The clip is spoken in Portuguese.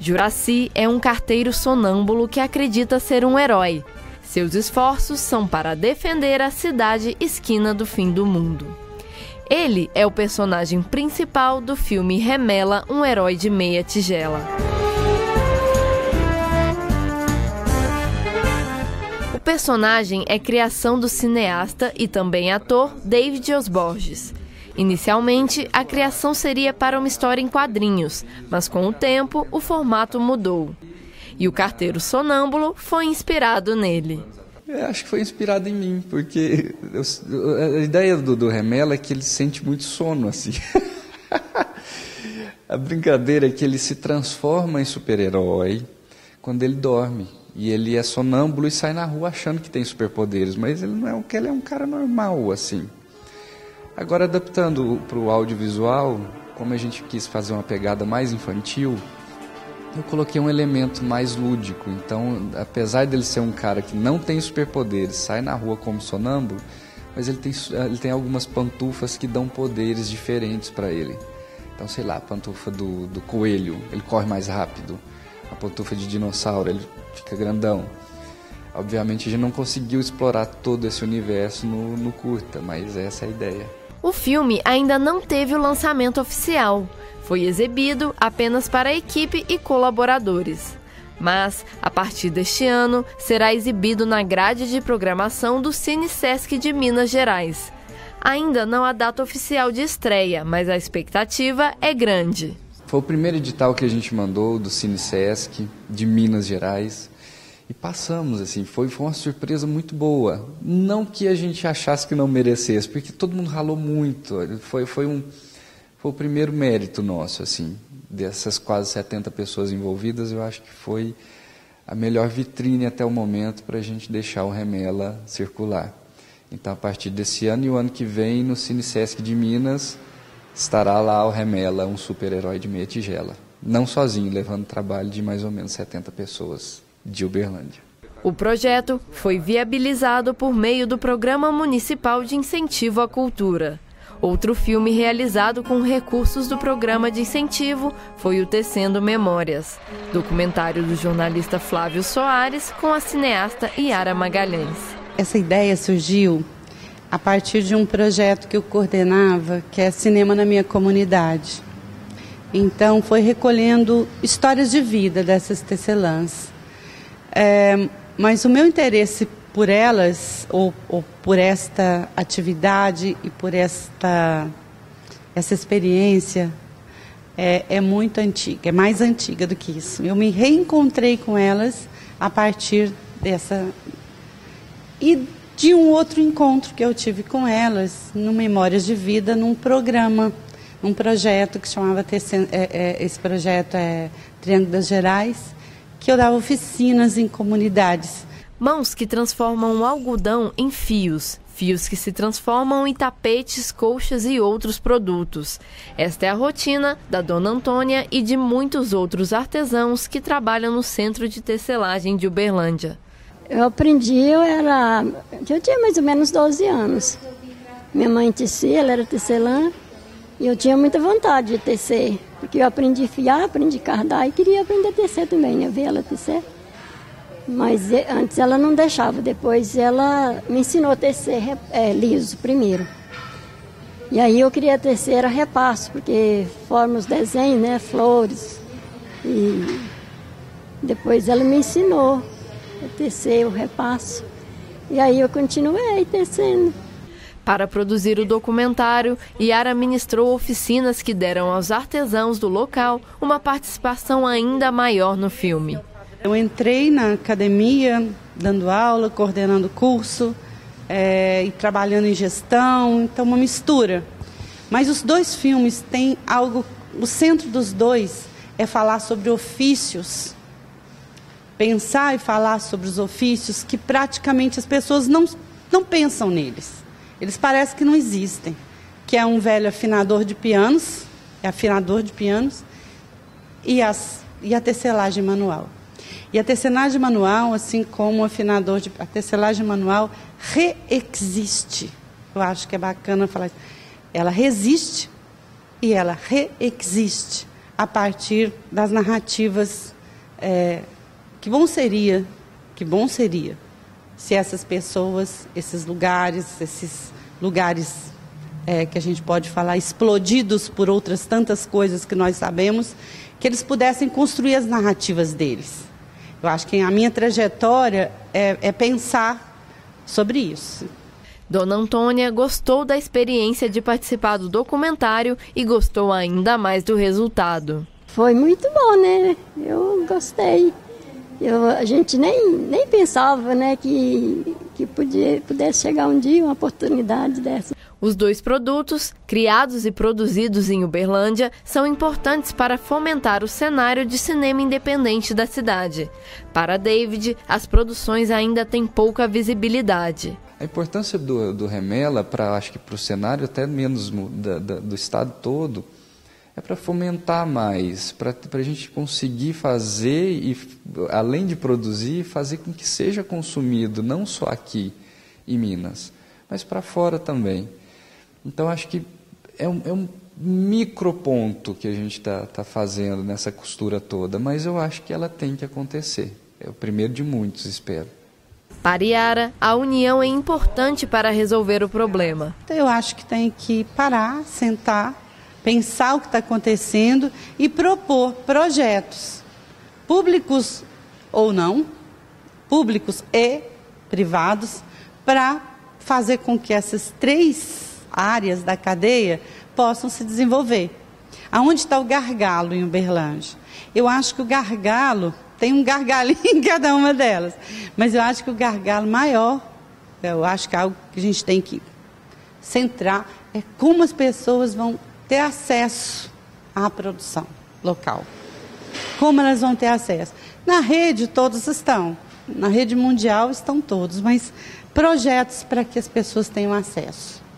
Juraci é um carteiro sonâmbulo que acredita ser um herói. Seus esforços são para defender a cidade esquina do fim do mundo. Ele é o personagem principal do filme Remela, um herói de meia tigela. O personagem é criação do cineasta e também ator David Os Borges. Inicialmente, a criação seria para uma história em quadrinhos, mas com o tempo o formato mudou. E o carteiro sonâmbulo foi inspirado nele. Eu acho que foi inspirado em mim, porque a ideia do Remela é que ele sente muito sono, assim. A brincadeira é que ele se transforma em super-herói quando ele dorme. E ele é sonâmbulo e sai na rua achando que tem superpoderes, mas ele não é ele é um cara normal, assim. Agora, adaptando para o audiovisual, como a gente quis fazer uma pegada mais infantil, eu coloquei um elemento mais lúdico. Então, apesar dele ser um cara que não tem superpoderes, sai na rua como sonâmbulo, mas ele tem algumas pantufas que dão poderes diferentes para ele. Então, sei lá, a pantufa do coelho, ele corre mais rápido. A pantufa de dinossauro, ele fica grandão. Obviamente, a gente não conseguiu explorar todo esse universo no curta, mas essa é a ideia. O filme ainda não teve o lançamento oficial. Foi exibido apenas para a equipe e colaboradores. Mas, a partir deste ano, será exibido na grade de programação do Cine Sesc de Minas Gerais. Ainda não há data oficial de estreia, mas a expectativa é grande. Foi o primeiro edital que a gente mandou do Cine Sesc de Minas Gerais. E passamos, assim, foi uma surpresa muito boa. Não que a gente achasse que não merecesse, porque todo mundo ralou muito. Foi o primeiro mérito nosso, assim, dessas quase 70 pessoas envolvidas. Eu acho que foi a melhor vitrine até o momento para a gente deixar o Remela circular. Então, a partir desse ano e o ano que vem, no Cine Sesc de Minas, estará lá o Remela, um super-herói de meia tigela. Não sozinho, levando trabalho de mais ou menos 70 pessoas de Uberlândia. O projeto foi viabilizado por meio do Programa Municipal de Incentivo à Cultura. Outro filme realizado com recursos do Programa de Incentivo foi o Tecendo Memórias, documentário do jornalista Flávio Soares com a cineasta Yara Magalhães. Essa ideia surgiu a partir de um projeto que eu coordenava, que é Cinema na Minha Comunidade. Então, foi recolhendo histórias de vida dessas tecelãs. Mas o meu interesse por elas, ou por esta atividade e por essa experiência, é muito antiga, é mais antiga do que isso. Eu me reencontrei com elas a partir dessa... E de um outro encontro que eu tive com elas, no Memórias de Vida, num programa, num projeto que chamava... esse projeto é Triângulo das Gerais, que eu dava oficinas em comunidades. Mãos que transformam o algodão em fios, fios que se transformam em tapetes, colchas e outros produtos. Esta é a rotina da Dona Antônia e de muitos outros artesãos que trabalham no Centro de Tecelagem de Uberlândia. Eu aprendi, eu tinha mais ou menos 12 anos. Minha mãe tecia, ela era tecelã, e eu tinha muita vontade de tecer. Porque eu aprendi a fiar, aprendi a cardar e queria aprender a tecer também, ver ela tecer. Mas antes ela não deixava, depois ela me ensinou a tecer liso primeiro. E aí eu queria tecer a repasso, porque forma os desenhos, né, flores. E depois ela me ensinou a tecer o repasso. E aí eu continuei tecendo. Para produzir o documentário, Yara ministrou oficinas que deram aos artesãos do local uma participação ainda maior no filme. Eu entrei na academia, dando aula, coordenando curso, e trabalhando em gestão, então uma mistura. Mas os dois filmes têm algo, o centro dos dois é falar sobre ofícios, pensar e falar sobre os ofícios que praticamente as pessoas não pensam neles. Eles parecem que não existem, que é um velho afinador de pianos, e a tecelagem manual. E a tecelagem manual, assim como a tecelagem manual reexiste. Eu acho que é bacana falar isso. Ela resiste e ela reexiste a partir das narrativas. Que bom seria se essas pessoas, esses lugares que a gente pode falar explodidos por outras tantas coisas que nós sabemos, que eles pudessem construir as narrativas deles. Eu acho que a minha trajetória é pensar sobre isso. Dona Antônia gostou da experiência de participar do documentário e gostou ainda mais do resultado. Foi muito bom, né? Eu gostei. A gente nem pensava, né, que pudesse chegar um dia uma oportunidade dessa. Os 2 produtos, criados e produzidos em Uberlândia, são importantes para fomentar o cenário de cinema independente da cidade. Para David, as produções ainda têm pouca visibilidade. A importância do Remela, acho que para o cenário até menos do estado todo, é para fomentar mais, para a gente conseguir fazer, e além de produzir, fazer com que seja consumido, não só aqui em Minas, mas para fora também. Então, acho que é um microponto que a gente está fazendo nessa costura toda, mas eu acho que ela tem que acontecer. É o primeiro de muitos, espero. Para Yara, a união é importante para resolver o problema. Eu acho que tem que parar, sentar, pensar o que está acontecendo e propor projetos, públicos ou não, públicos e privados, para fazer com que essas 3 áreas da cadeia possam se desenvolver. Aonde está o gargalo em Uberlândia? Eu acho que o gargalo, tem um gargalinho em cada uma delas, mas eu acho que o gargalo maior, eu acho que é algo que a gente tem que centrar, é como as pessoas vão ter acesso à produção local. Como elas vão ter acesso? Na rede todos estão, na rede mundial estão todos, mas projetos para que as pessoas tenham acesso.